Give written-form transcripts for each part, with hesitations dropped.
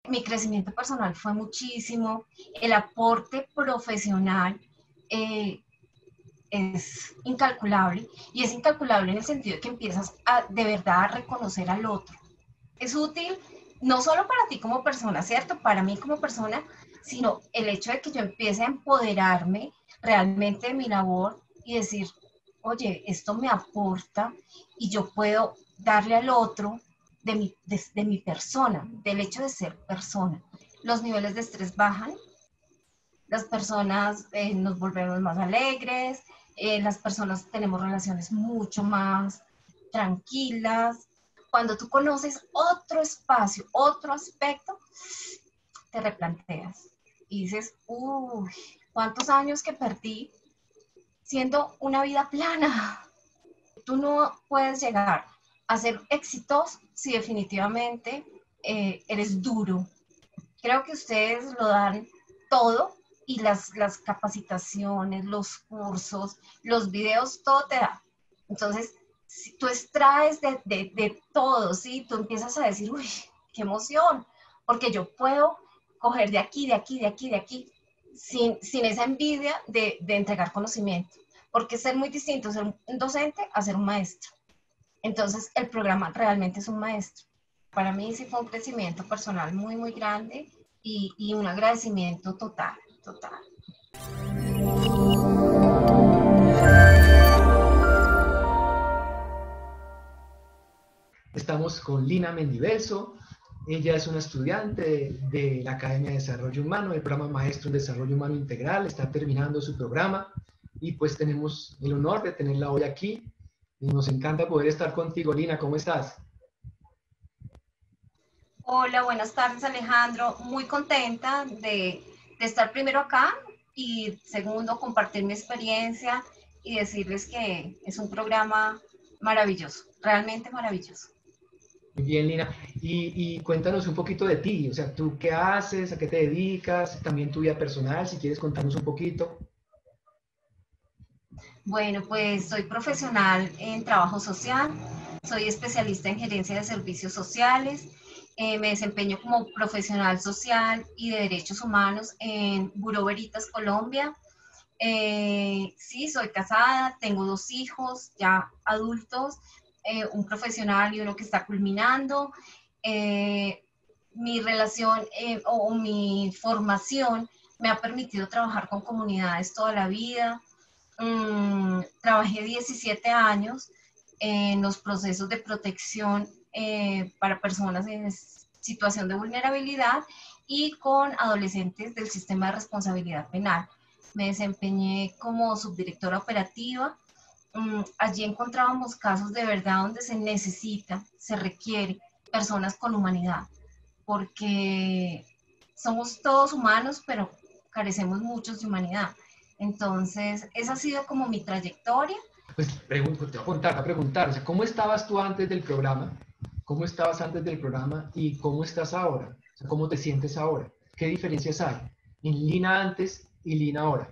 mi crecimiento personal fue muchísimo, el aporte profesional es incalculable, y es incalculable en el sentido de que empiezas a de verdad a reconocer al otro. Es útil no solo para ti como persona, ¿cierto? Para mí como persona, sino el hecho de que yo empiece a empoderarme realmente de mi labor y decir, oye, esto me aporta y yo puedo darle al otro de mi persona, del hecho de ser persona. Los niveles de estrés bajan, las personas nos volvemos más alegres, las personas tenemos relaciones mucho más tranquilas. Cuando tú conoces otro espacio, otro aspecto, te replanteas y dices, uy, ¿cuántos años que perdí siendo una vida plana? Tú no puedes llegar a ser exitoso si definitivamente eres duro. Creo que ustedes lo dan todo y las capacitaciones, los cursos, los videos, todo te da. Entonces, si tú extraes de todo, ¿sí? Tú empiezas a decir, uy, qué emoción, porque yo puedo coger de aquí, de aquí, de aquí, de aquí, sin esa envidia de entregar conocimiento, porque es ser muy distinto ser un docente a ser un maestro. Entonces, el programa realmente es un maestro. Para mí sí fue un crecimiento personal muy, muy grande y un agradecimiento total, total. Estamos con Lina Mendivelso. Ella es una estudiante de la Academia de Desarrollo Humano, del programa Maestro en Desarrollo Humano Integral. Está terminando su programa y pues tenemos el honor de tenerla hoy aquí. Y nos encanta poder estar contigo, Lina. ¿Cómo estás? Hola, buenas tardes, Alejandro. Muy contenta de estar primero acá y segundo, compartir mi experiencia y decirles que es un programa maravilloso, realmente maravilloso. Muy bien, Lina. Y cuéntanos un poquito de ti. O sea, ¿tú qué haces? ¿A qué te dedicas? También tu vida personal, si quieres contarnos un poquito. Bueno, pues soy profesional en trabajo social, soy especialista en gerencia de servicios sociales, me desempeño como profesional social y de derechos humanos en Buró Veritas, Colombia. Sí, soy casada, tengo 2 hijos ya adultos, un profesional y uno que está culminando. Eh, Mi relación o mi formación me ha permitido trabajar con comunidades toda la vida. Trabajé 17 años en los procesos de protección para personas en situación de vulnerabilidad y con adolescentes del sistema de responsabilidad penal. Me desempeñé como subdirectora operativa. Allí encontrábamos casos de verdad donde se necesita, se requiere personas con humanidad, porque somos todos humanos, pero carecemos muchos de humanidad. Entonces, esa ha sido como mi trayectoria. Pues te voy a preguntar, o sea, ¿cómo estabas tú antes del programa? ¿Cómo estabas antes del programa y cómo estás ahora? O sea, ¿cómo te sientes ahora? ¿Qué diferencias hay en Lina antes y Lina ahora?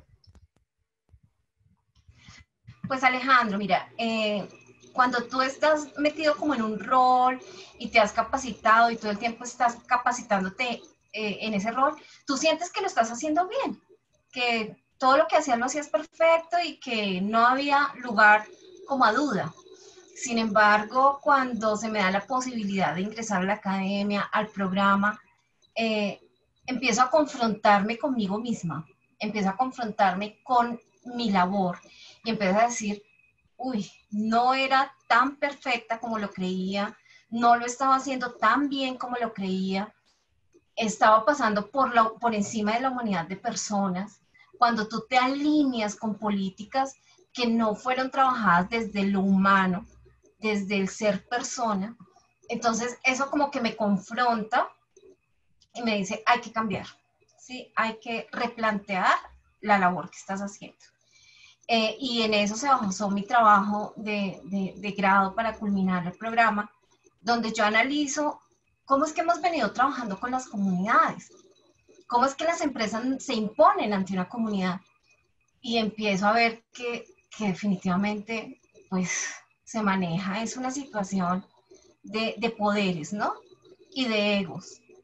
Pues Alejandro, mira, cuando tú estás metido como en un rol y te has capacitado y todo el tiempo estás capacitándote en ese rol, tú sientes que lo estás haciendo bien, que todo lo que hacías lo hacías perfecto y que no había lugar como a duda. Sin embargo, cuando se me da la posibilidad de ingresar a la academia, al programa, eh, empiezo a confrontarme conmigo misma, empiezo a confrontarme con mi labor y empiezo a decir, uy, no era tan perfecta como lo creía, no lo estaba haciendo tan bien como lo creía, estaba pasando por encima de la humanidad de personas. Cuando tú te alineas con políticas que no fueron trabajadas desde lo humano, desde el ser persona, entonces eso como que me confronta y me dice, hay que cambiar, ¿sí? Hay que replantear la labor que estás haciendo. Y en eso se basó mi trabajo de grado para culminar el programa, donde yo analizo cómo es que hemos venido trabajando con las comunidades, cómo es que las empresas se imponen ante una comunidad y empiezo a ver que definitivamente pues se maneja, es una situación de poderes, ¿no? Y de egos.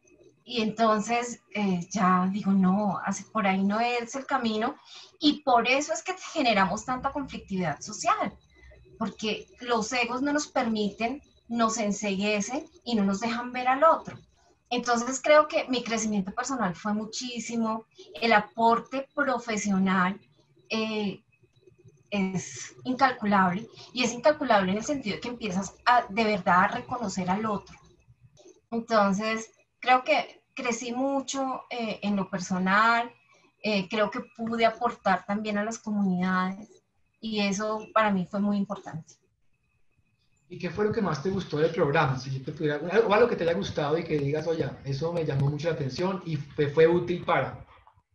Y entonces ya digo, no, por ahí no es el camino. Y por eso es que generamos tanta conflictividad social, porque los egos no nos permiten, nos enceguecen y no nos dejan ver al otro. Entonces creo que mi crecimiento personal fue muchísimo, el aporte profesional eh, es incalculable, y es incalculable en el sentido de que empiezas de verdad a reconocer al otro. Entonces creo que crecí mucho en lo personal, creo que pude aportar también a las comunidades y eso para mí fue muy importante. ¿Y qué fue lo que más te gustó del programa? Si yo te pudiera, o algo que te haya gustado y que digas, oye, eso me llamó mucho la atención y fue útil para.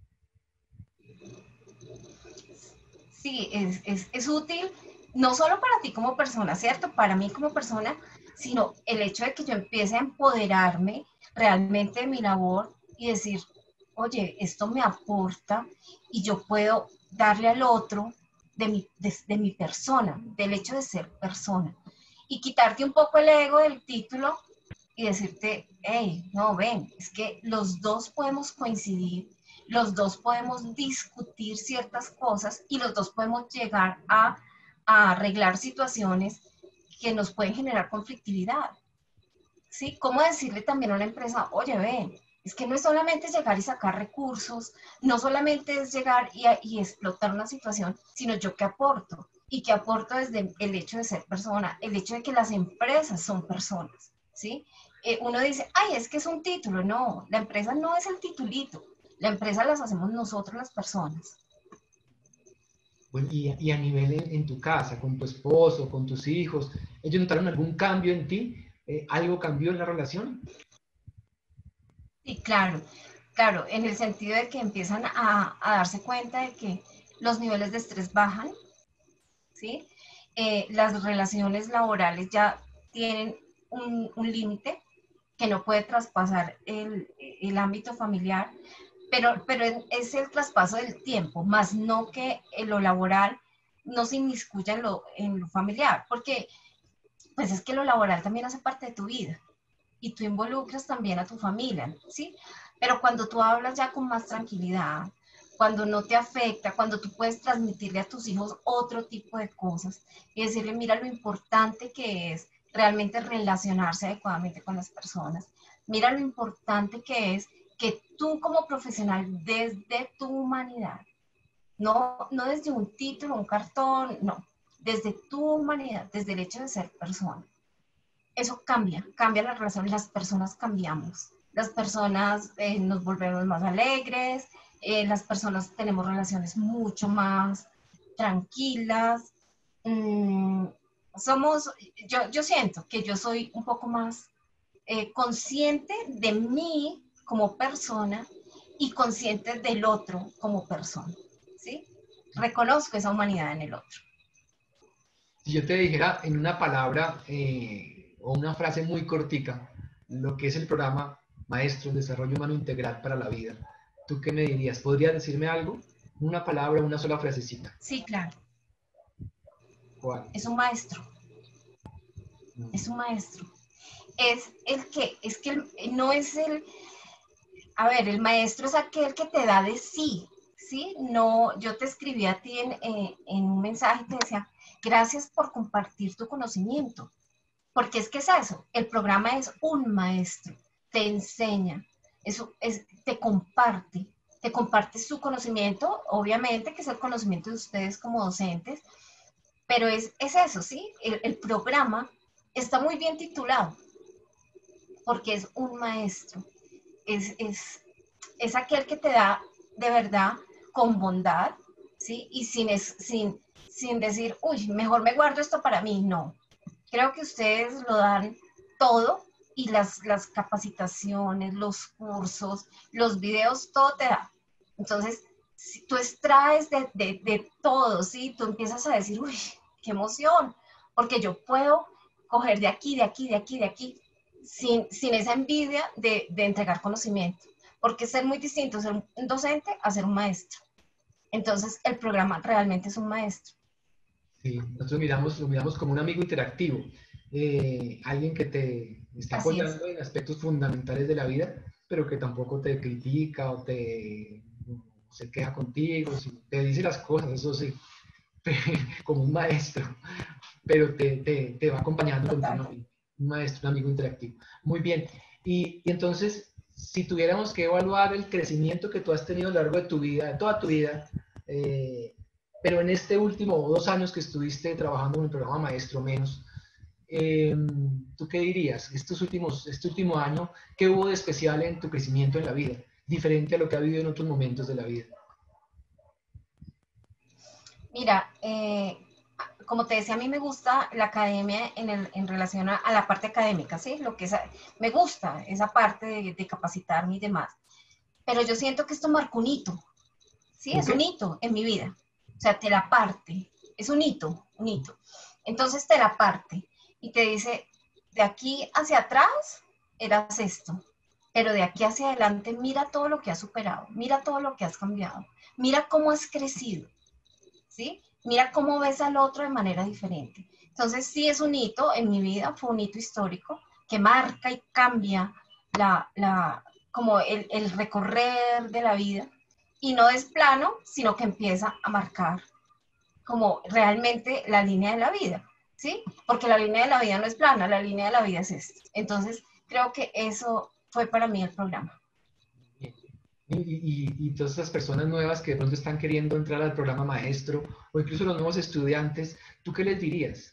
Sí, es útil no solo para ti como persona, ¿cierto? Para mí como persona, sino el hecho de que yo empiece a empoderarme realmente de mi labor y decir, oye, esto me aporta y yo puedo darle al otro de mi persona, del hecho de ser persona. Y quitarte un poco el ego del título y decirte, hey, no, ven, es que los dos podemos coincidir, los dos podemos discutir ciertas cosas y los dos podemos llegar a arreglar situaciones que nos pueden generar conflictividad. ¿Sí? ¿Cómo decirle también a una empresa, oye, ven, es que no es solamente llegar y sacar recursos, no solamente es llegar y explotar una situación, sino yo qué aporto? Y qué aporto desde el hecho de ser persona, el hecho de que las empresas son personas, ¿sí? Uno dice, ay, es que es un título. No, la empresa no es el titulito, la empresa las hacemos nosotros las personas. Bueno, y a nivel en tu casa, con tu esposo, con tus hijos, ¿ellos notaron algún cambio en ti? ¿Algo cambió en la relación? Y claro, claro, en el sentido de que empiezan a darse cuenta de que los niveles de estrés bajan, ¿sí? Las relaciones laborales ya tienen un límite que no puede traspasar el ámbito familiar, pero es el traspaso del tiempo, más no que en lo laboral no se inmiscuya en lo familiar, porque pues es que lo laboral también hace parte de tu vida y tú involucras también a tu familia, ¿sí? Pero cuando tú hablas ya con más tranquilidad, cuando no te afecta, cuando tú puedes transmitirle a tus hijos otro tipo de cosas y decirle, mira lo importante que es realmente relacionarse adecuadamente con las personas, mira lo importante que es que tú como profesional desde tu humanidad, no desde un título, un cartón, no, desde tu humanidad, desde el hecho de ser persona, eso cambia la relación, las personas cambiamos, las personas nos volvemos más alegres, las personas tenemos relaciones mucho más tranquilas, mm, somos, yo siento que yo soy un poco más consciente de mí como persona y consciente del otro como persona, ¿sí? Reconozco esa humanidad en el otro. Si yo te dijera en una palabra o una frase muy cortica lo que es el programa Maestro en Desarrollo Humano Integral para la Vida, ¿tú qué me dirías? ¿Podrías decirme algo? Una palabra, una sola frasecita. Sí, claro, ¿Cuál? es un maestro, es un maestro. Es que no es a ver, el maestro es aquel que te da de sí, ¿sí? No, yo te escribí a ti en un mensaje y te decía, gracias por compartir tu conocimiento, porque es que es eso, el programa es un maestro, te enseña, te comparte su conocimiento, obviamente que es el conocimiento de ustedes como docentes, pero es eso, ¿sí? El programa está muy bien titulado, porque es un maestro, es, es, es aquel que te da de verdad con bondad, ¿sí? Y sin decir, uy, mejor me guardo esto para mí, no. Creo que ustedes lo dan todo y las capacitaciones, los cursos, los videos, todo te da. Entonces, si tú extraes de todo, ¿sí? Tú empiezas a decir, uy, qué emoción, porque yo puedo coger de aquí, de aquí, de aquí, de aquí, sin esa envidia de entregar conocimiento, porque es ser muy distinto ser un docente a ser un maestro. Entonces, el programa realmente es un maestro. Sí, nosotros lo miramos como un amigo interactivo, alguien que te está Así es. apoyando en aspectos fundamentales de la vida pero que tampoco te critica o se queja contigo, te dice las cosas, eso sí, como un maestro, pero te va acompañando Total. continuamente. Un maestro, un amigo interactivo. Muy bien. Y entonces, si tuviéramos que evaluar el crecimiento que tú has tenido a lo largo de tu vida, de toda tu vida, pero en este último 2 años que estuviste trabajando en el programa Maestro Menos, ¿tú qué dirías? Este último año, ¿qué hubo de especial en tu crecimiento en la vida? Diferente a lo que ha habido en otros momentos de la vida. Mira, como te decía, a mí me gusta la academia en relación a la parte académica, ¿sí? Lo que es, me gusta esa parte de capacitarme y demás. Pero yo siento que esto marcó un hito, ¿sí? ¿Un Es un qué? hito en mi vida. O sea, te la parte. Es un hito, un hito. Entonces te la parte y te dice, de aquí hacia atrás eras esto, pero de aquí hacia adelante mira todo lo que has superado, mira todo lo que has cambiado, mira cómo has crecido, ¿sí? Mira cómo ves al otro de manera diferente. Entonces, sí es un hito en mi vida, fue un hito histórico que marca y cambia como el recorrer de la vida y no es plano, sino que empieza a marcar como realmente la línea de la vida, ¿sí? Porque la línea de la vida no es plana, la línea de la vida es esto. Entonces, creo que eso fue para mí el programa. Y todas estas personas nuevas que de pronto están queriendo entrar al programa maestro o incluso los nuevos estudiantes, ¿tú qué les dirías?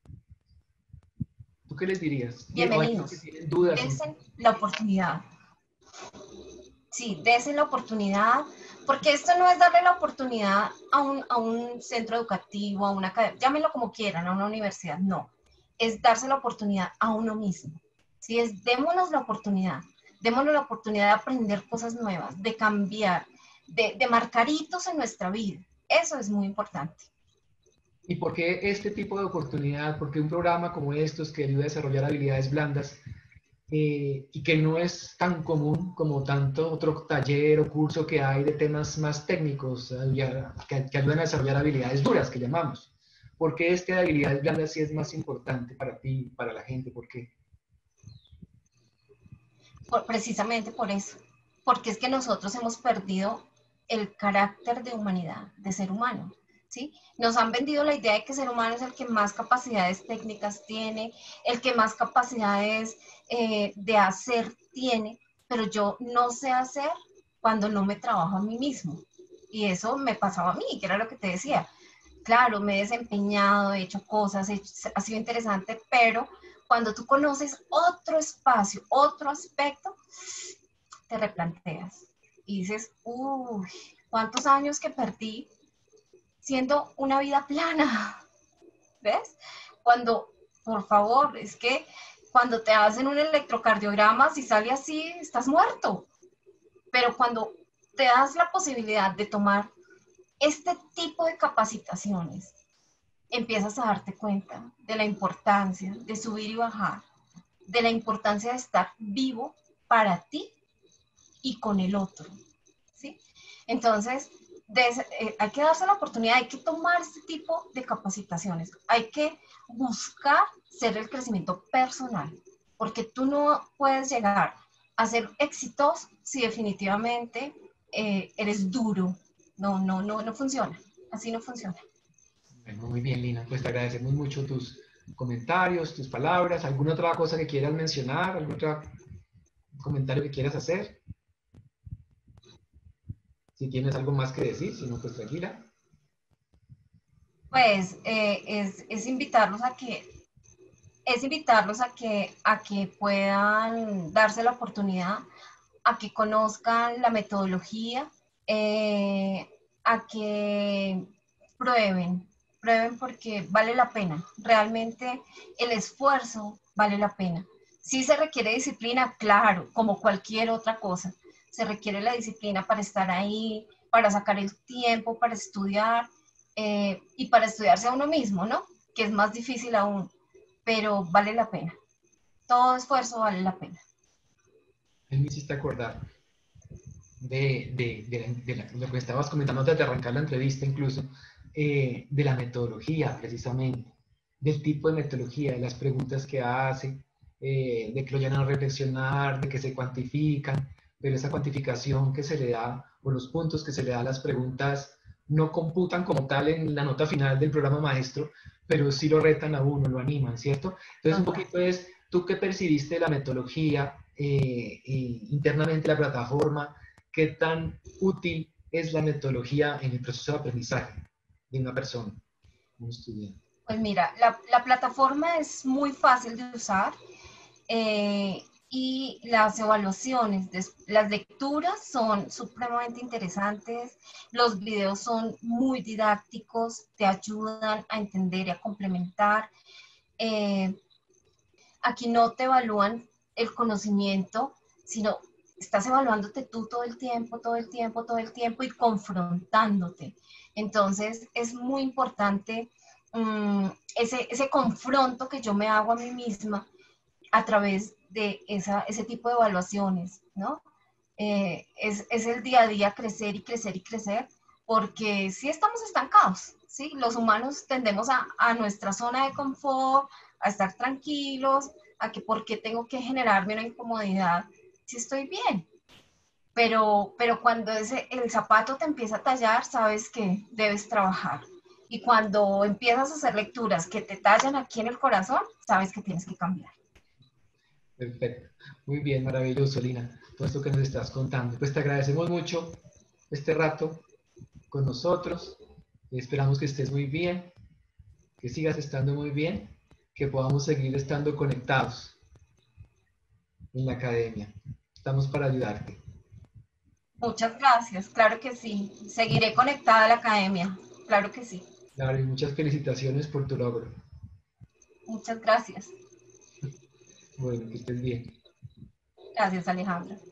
¿Tú qué les dirías? O aquellos que Bienvenidos, tienen dudas. desen la oportunidad. Sí, desen la oportunidad, porque esto no es darle la oportunidad a un centro educativo, a una academia, llámenlo como quieran, a una universidad, no. Es darse la oportunidad a uno mismo. Sí, es démonos la oportunidad de aprender cosas nuevas, de cambiar, de marcar hitos en nuestra vida. Eso es muy importante. ¿Y por qué este tipo de oportunidad? Porque un programa como estos que ayuda a desarrollar habilidades blandas y que no es tan común como tanto otro taller o curso que hay de temas más técnicos que ayudan a desarrollar habilidades duras, que llamamos. ¿Por qué este de habilidades blandas sí es más importante para ti, para la gente? ¿Por qué? Precisamente por eso, porque es que nosotros hemos perdido el carácter de humanidad, de ser humano, ¿sí? Nos han vendido la idea de que el ser humano es el que más capacidades técnicas tiene, el que más capacidades de hacer tiene, pero yo no sé hacer cuando no me trabajo a mí mismo. Y eso me pasaba a mí, que era lo que te decía. Claro, me he desempeñado, he hecho cosas, ha sido interesante, pero cuando tú conoces otro espacio, otro aspecto, te replanteas y dices, uy, ¿cuántos años que perdí siendo una vida plana? ¿Ves? Cuando, por favor, es que cuando te hacen un electrocardiograma, si sale así, estás muerto. Pero cuando te das la posibilidad de tomar este tipo de capacitaciones, empiezas a darte cuenta de la importancia de subir y bajar, de la importancia de estar vivo para ti y con el otro, ¿sí? Entonces, hay que darse la oportunidad, hay que tomar este tipo de capacitaciones, hay que buscar ser el crecimiento personal, porque tú no puedes llegar a ser exitoso si definitivamente eres duro. No funciona, así no funciona. Bueno, muy bien, Lina. Pues te agradecemos mucho tus comentarios, tus palabras. ¿Alguna otra cosa que quieras mencionar? ¿Algún otro comentario que quieras hacer? Si tienes algo más que decir, si no, pues tranquila. Pues es invitarlos a que puedan darse la oportunidad, a que conozcan la metodología, eh, a que prueben, prueben porque vale la pena. Realmente el esfuerzo vale la pena. Sí se requiere disciplina, claro, como cualquier otra cosa. Se requiere la disciplina para estar ahí, para sacar el tiempo, para estudiar y para estudiarse a uno mismo, ¿no? Que es más difícil aún, pero vale la pena. Todo esfuerzo vale la pena. Él me hiciste acordar lo que estabas comentando antes de arrancar la entrevista incluso, de la metodología precisamente, del tipo de metodología, de las preguntas que hace, de que lo llenan a reflexionar, de que se cuantifican. pero esa cuantificación que se le da, o los puntos que se le da a las preguntas, no computan como tal en la nota final del programa maestro, pero sí lo retan a uno, lo animan, ¿cierto? Entonces, un Total. poquito es, ¿tú qué percibiste de la metodología internamente la plataforma? ¿Qué tan útil es la metodología en el proceso de aprendizaje de una persona, un estudiante? Pues mira, la plataforma es muy fácil de usar. Y las evaluaciones, las lecturas son supremamente interesantes, los videos son muy didácticos, te ayudan a entender y a complementar. Eh, Aquí no te evalúan el conocimiento, sino estás evaluándote tú todo el tiempo, todo el tiempo, todo el tiempo y confrontándote. Entonces es muy importante ese confronto que yo me hago a mí misma a través de ese tipo de evaluaciones, ¿no? Es el día a día crecer y crecer y crecer, porque sí estamos estancados, ¿sí? Los humanos tendemos a nuestra zona de confort, a estar tranquilos, a que por qué tengo que generarme una incomodidad si estoy bien. Pero cuando el zapato te empieza a tallar, sabes que debes trabajar. Y cuando empiezas a hacer lecturas que te tallan aquí en el corazón, sabes que tienes que cambiar. Perfecto. Muy bien, maravilloso, Lina, todo esto que nos estás contando. Pues te agradecemos mucho este rato con nosotros. Esperamos que estés muy bien, que sigas estando muy bien, que podamos seguir estando conectados en la academia. Estamos para ayudarte. Muchas gracias, claro que sí. Seguiré conectada a la academia, claro que sí. Claro, y muchas felicitaciones por tu logro. Muchas gracias. Bueno, que estés bien. Gracias, Alejandra.